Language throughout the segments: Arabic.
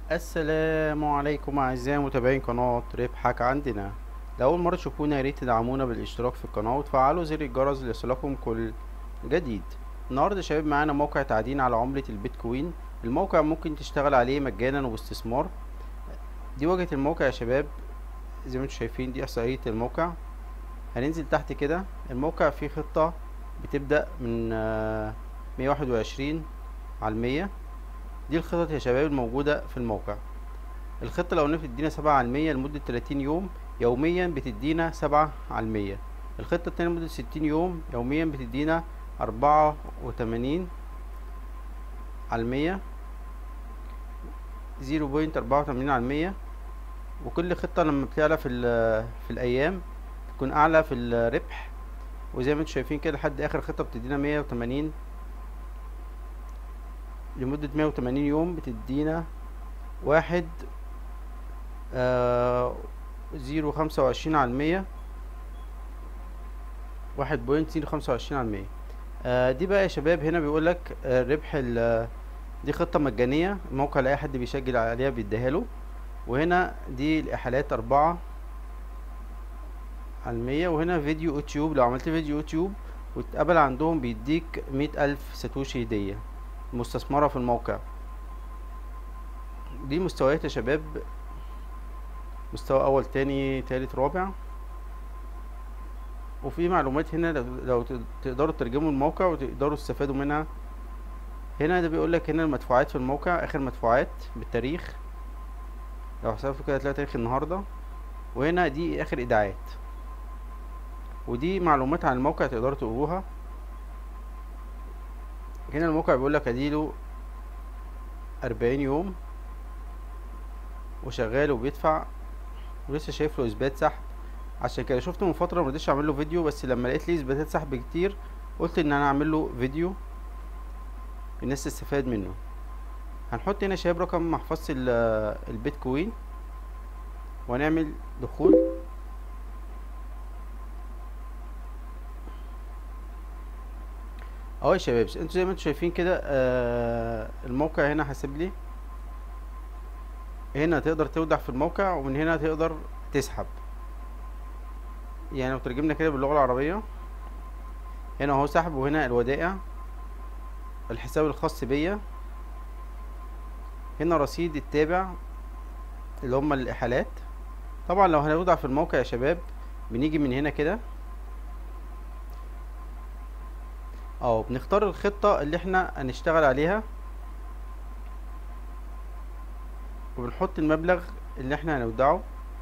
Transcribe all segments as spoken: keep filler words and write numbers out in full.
السلام عليكم اعزائي متابعين قناة ربحك عندنا. لأول مرة تشوفونا ياريت تدعمونا بالاشتراك في القناة وتفعلوا زر الجرس ليصلكم كل جديد. النهاردة يا شباب معانا موقع تعدين على عملة البيتكوين. الموقع ممكن تشتغل عليه مجانا وباستثمار. دي واجهة الموقع يا شباب، زي ما انتم شايفين دي احصائية الموقع. هننزل تحت كده، الموقع فيه خطة بتبدأ من مية واحد وعشرين على المية. دي الخطط يا شباب الموجودة في الموقع. الخطة الأولانية بتدينا سبعة على المية لمدة تلاتين يوم يوميا، بتدينا سبعة على المية. الخطة التانية لمدة ستين يوم يوميا بتدينا أربعة وتمانين على المية، زيرو بوينت أربعة وتمانين على المية. وكل خطة لما بتعلى في, في الأيام تكون أعلى في الربح. وزي ما انتم شايفين كده لحد آخر خطة بتدينا مية وتمانين لمدة مية وتمانين يوم، بتدينا واحد آه زيرو خمسة وعشرين على المية، واحد بوينت زيرو خمسة وعشرين على المية. آه دي بقى يا شباب هنا بيقولك آه ربح ال دي خطة مجانية، الموقع لأي حد بيسجل عليها بيديها له. وهنا دي الإحالات أربعة على المية. وهنا فيديو يوتيوب، لو عملت فيديو يوتيوب واتقبل عندهم بيديك مية ألف ساتوشي هدية مستثمرة في الموقع. دي مستويات يا شباب، مستوى أول تاني تالت رابع. وفي معلومات هنا لو, لو تقدروا تترجموا الموقع وتقدروا تستفادوا منها. هنا ده بيقول لك هنا المدفوعات في الموقع، اخر مدفوعات بالتاريخ، لو حسبته كده هتلاقي تاريخ النهارده. وهنا دي اخر ايداعات، ودي معلومات عن الموقع تقدروا تقروها. هنا الموقع بيقول لك اديله أربعين يوم وشغال وبيدفع، ولسه شايف له اثبات سحب. عشان كده شفته من فتره مرضيتش اعمل له فيديو، بس لما لقيت لي اثباتات سحب كتير قلت ان انا اعمل له فيديو الناس تستفاد منه. هنحط هنا شباب رقم محفظة البيتكوين وهنعمل دخول. اهو يا شباب انتوا زي ما انتوا شايفين كده آه الموقع هنا حاسب لي. هنا تقدر تودع في الموقع ومن هنا تقدر تسحب. يعني لو ترجمنا كده باللغة العربية، هنا اهو سحب، وهنا الودائع، الحساب الخاص بيا، هنا رصيد التابع اللي هم الاحالات. طبعا لو هنودع في الموقع يا شباب بنيجي من هنا كده اه بنختار الخطة اللي احنا هنشتغل عليها وبنحط المبلغ اللي احنا هنودعه.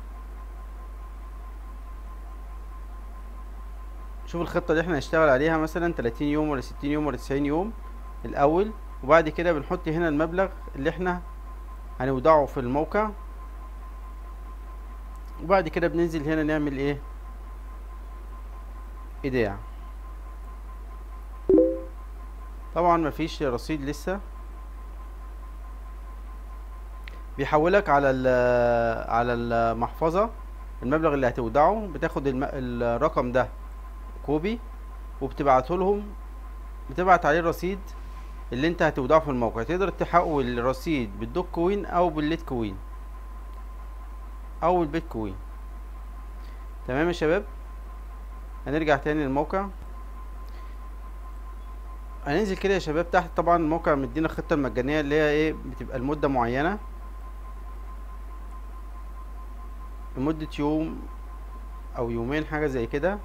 شوف الخطة اللي احنا هنشتغل عليها مثلا تلاتين يوم ولا ستين يوم ولا تسعين يوم الاول، وبعد كده بنحط هنا المبلغ اللي احنا هنودعه في الموقع. وبعد كده بننزل هنا نعمل ايه، ايداع. طبعا مفيش رصيد لسه، بيحولك على على المحفظة المبلغ اللي هتودعه، بتاخد الم... الرقم ده كوبي وبتبعته لهم، بتبعت عليه الرصيد اللي انت هتودعه في الموقع. تقدر تحول الرصيد بالدوك كوين او بالليت كوين او البيتكوين. تمام يا شباب، هنرجع تاني للموقع. هننزل كده يا شباب تحت. طبعا الموقع مدينا الخطة المجانية اللي هي ايه، بتبقى لمدة معينة، لمدة يوم او يومين حاجة زي كده.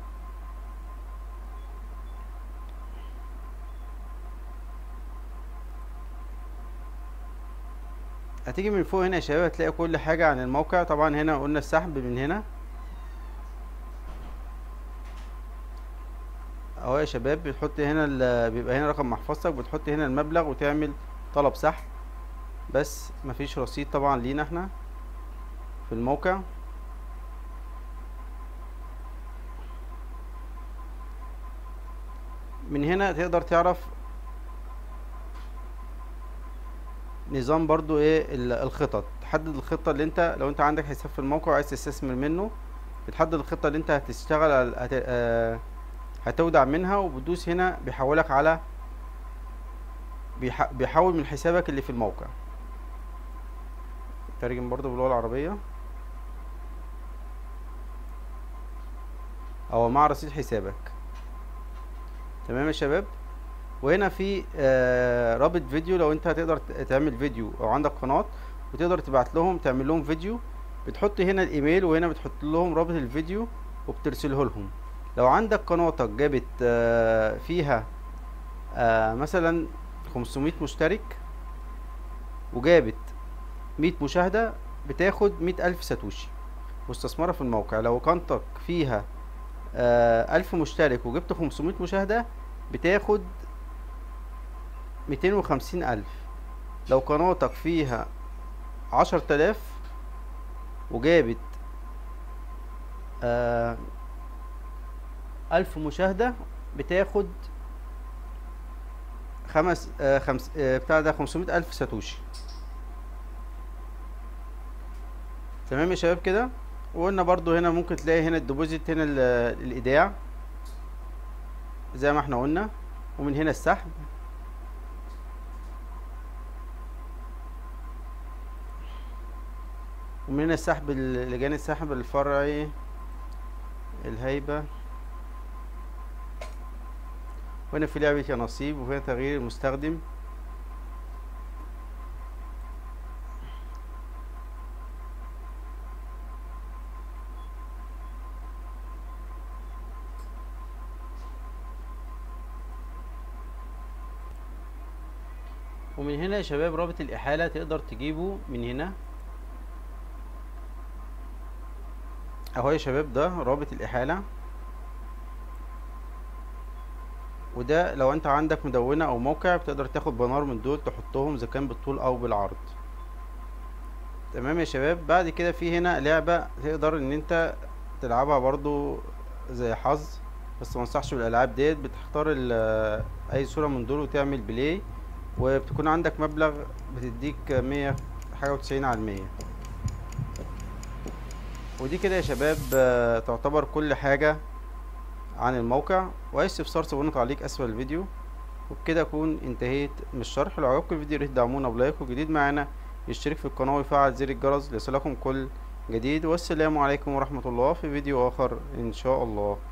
هتيجي من فوق هنا يا شباب هتلاقي كل حاجة عن الموقع. طبعا هنا قلنا السحب من هنا اهو يا شباب، بتحط هنا بيبقى هنا رقم محفظتك، بتحط هنا المبلغ وتعمل طلب سحب. بس مفيش رصيد طبعا لينا احنا في الموقع. من هنا تقدر تعرف نظام برضو ايه الخطط، تحدد الخطة اللي انت لو انت عندك حساب في الموقع وعايز تستثمر منه، بتحدد الخطة اللي انت هتشتغل هت... اه... هتودع منها، وبتدوس هنا بيحولك على بيح... بيحول من حسابك اللي في الموقع. ترجم برضو باللغة العربية، او مع رصيد حسابك. تمام يا شباب. وهنا في آه رابط فيديو، لو انت هتقدر تعمل فيديو او عندك قناة وتقدر تبعت لهم تعمل لهم فيديو، بتحط هنا الايميل وهنا بتحط لهم رابط الفيديو وبترسله لهم. لو عندك قناتك جابت آه فيها آه مثلا خمسمية مشترك وجابت مية مشاهدة، بتاخد مية ألف ساتوشي مستثمرة في الموقع. لو قناتك فيها آه ألف مشترك وجبت خمسمية مشاهدة، بتاخد ميتين وخمسين ألف. لو قناتك فيها عشر تلاف وجابت آه ألف مشاهدة، بتاخد خمس آه خمس آه بتاع ده خمسمية ألف ساتوشي. تمام يا شباب كده. وقلنا برضو هنا ممكن تلاقي هنا الديبوزيت، هنا الإيداع زي ما احنا قلنا، ومن هنا السحب. ومن هنا السحب، لجان السحب الفرعي، الهيبة. وهنا في لعبة يا نصيب، وهنا تغيير المستخدم. ومن هنا يا شباب رابط الإحالة تقدر تجيبه من هنا اهو يا شباب. ده رابط الإحالة، وده لو انت عندك مدونة او موقع بتقدر تاخد بنار من دول تحطهم اذا كان بالطول او بالعرض. تمام يا شباب. بعد كده في هنا لعبة تقدر ان انت تلعبها برضو زي حظ، بس منصحش بالالعاب ديت. بتختار اي صورة من دول وتعمل بلاي، وبتكون عندك مبلغ بتديك مية حاجة وتسعين على المية. ودي كده يا شباب تعتبر كل حاجة عن الموقع. واي استفسار سيبولنا تعليق اسفل الفيديو. وبكده اكون انتهيت من الشرح. لو عجبكم الفيديو ياريت تدعمونا بلايك، وجديد معانا يشترك في القناة ويفعل زر الجرس ليصلكم كل جديد. والسلام عليكم ورحمة الله في فيديو اخر ان شاء الله.